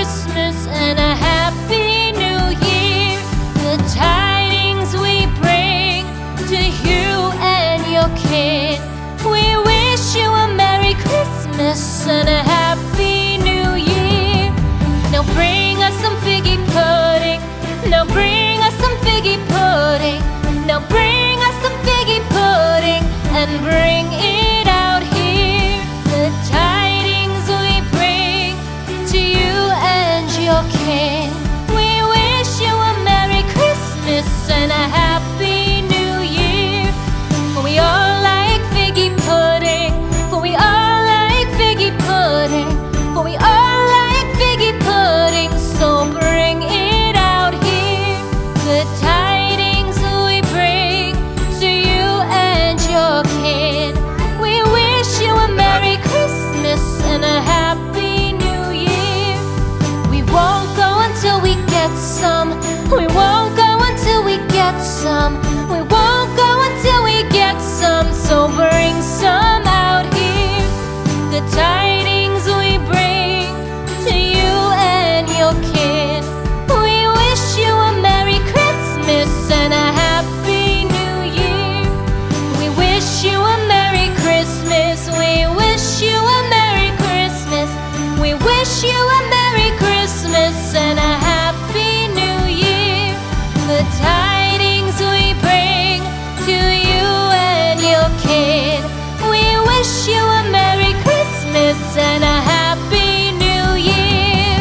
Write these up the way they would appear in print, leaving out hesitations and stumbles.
Christmas and a Happy New Year. The tidings we bring to you and your kid. We wish you a Merry Christmas and a Happy New Year. Now bring us some figgy pudding. Now bring us some figgy pudding. Now bring us some figgy pudding and bring it out here. The tidings we bring to you and your kin. We wish you a Merry Christmas and a Happy New Year. For we all like figgy pudding. For we all like figgy pudding. For we all like figgy pudding. So bring it out here. The tidings we bring to you and your kid. We wish you a Merry Christmas and a Happy New Year. We won't go until we get some. We won't go until we get some. We won't go until we get some. So bring some out here. The tidings we bring to you and your kid. We wish you a Merry Christmas and a Happy New Year. We wish you a Merry Christmas. We wish you a Merry Christmas. We wish you a Merry Christmas and a Happy New Year. The tidings we bring to you and your kid. We wish you a Merry Christmas and a Happy New Year.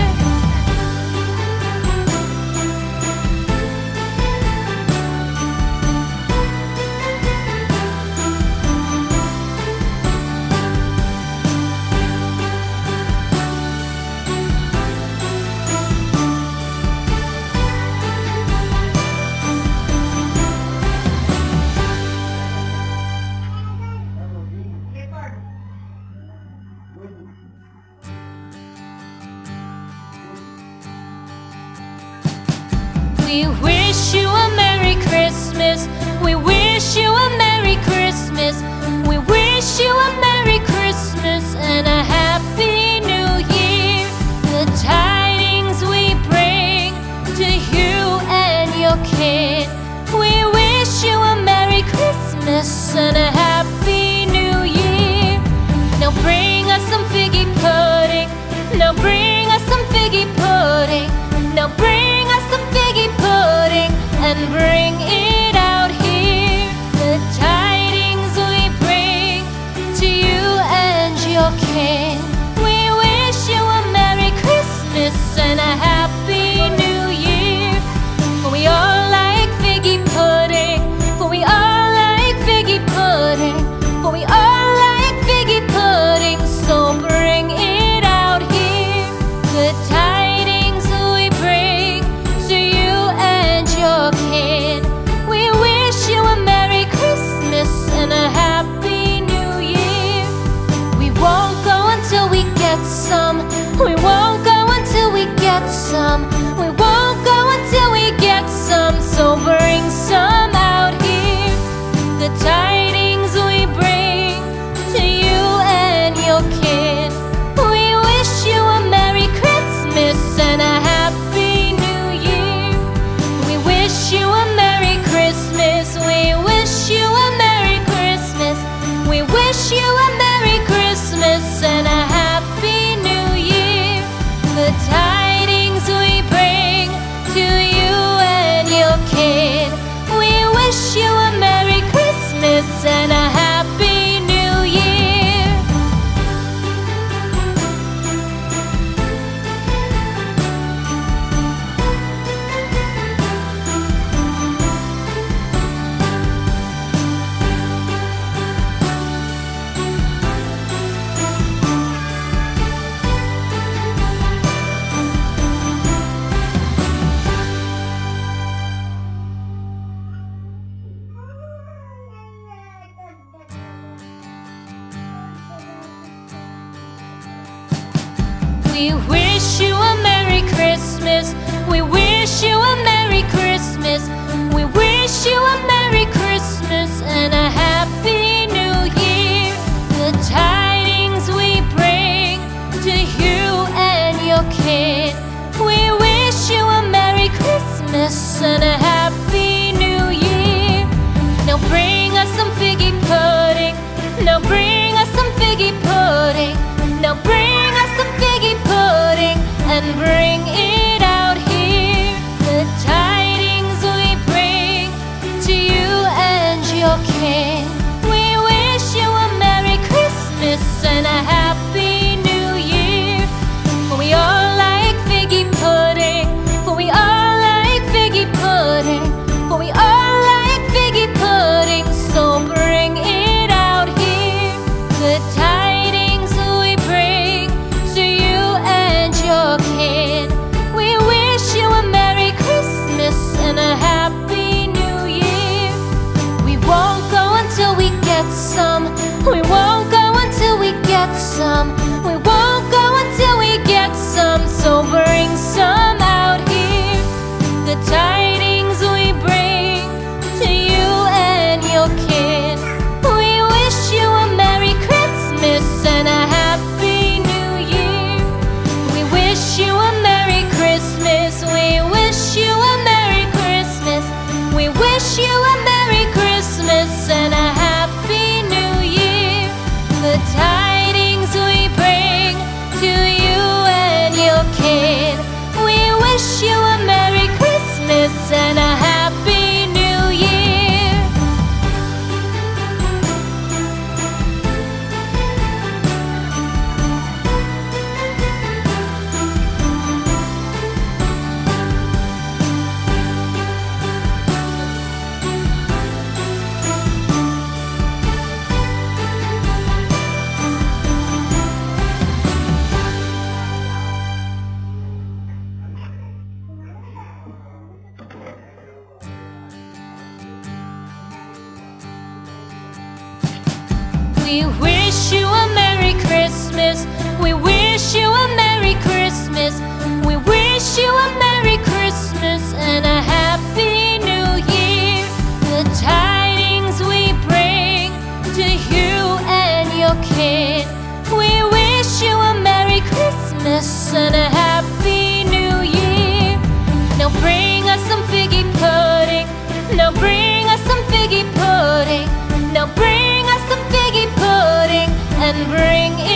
We wish you a Merry Christmas. We wish you a Merry Christmas. We wish you a Merry Christmas. Christmas and a Happy New Year. The tidings we bring to you and your kin. We wish you a Merry Christmas and a Happy New Year. Now bring us some figgy pudding. Now bring us some figgy pudding. Now bring us some figgy pudding and bring it out here. The tidings we bring to you and your kin. We wish you a Merry Christmas and a Happy New Year. For we all like figgy pudding. For we all like figgy pudding. For we all like figgy pudding. So bring it out here. The tidings we bring to you and your kin. We wish you a Merry Christmas and a Happy New Year. We won't go until we get some. We won't go until we get some. We won't go until we get some. So bring some out here. The tidings we bring to you and your kin. We wish you a Merry Christmas and a Happy New Year. We wish you a Merry Christmas. We wish you a Merry Christmas. We wish you a Merry Christmas and a Happy New Year. The tidings we bring to you and your kin. We wish you a Merry Christmas and a Happy New Year. We wish you a Merry Christmas. We wish you a Merry Christmas. We wish you a Merry Christmas and a Happy New Year. The tidings we bring to you and your kin. We wish you a Merry Christmas and a Happy New Year. Now bring us some figgy pudding. Now bring us some figgy pudding. Now bring us some figgy pudding and bring it out here. The tidings we bring to you and your kin. We wish you a Merry Christmas and a Happy New Year. For we all like figgy pudding. For we all like figgy pudding. For we all like figgy pudding. So bring it out here. The tidings we bring to you and your kin. We wish you a Merry Christmas and a Happy New Year. We won't go until we get some. We won't go until we get some. We won't go until we get some. So bring some out here. The tidings we bring to you and your kin. We wish you a Merry Christmas and a Happy New Year. We wish you a Merry Christmas. We wish you a Merry Christmas. We wish you a Merry Christmas and a Happy New Year. The tidings we bring to you and your kin. We wish you a Merry Christmas and a Happy New Year. We wish you a Merry Christmas. We wish you a Merry Christmas. We wish you a Merry Christmas and a Happy New Year. The tidings we bring to you and your kin. Christmas and a Happy New Year. Now bring us some figgy pudding. Now bring us some figgy pudding. Now bring us some figgy pudding and bring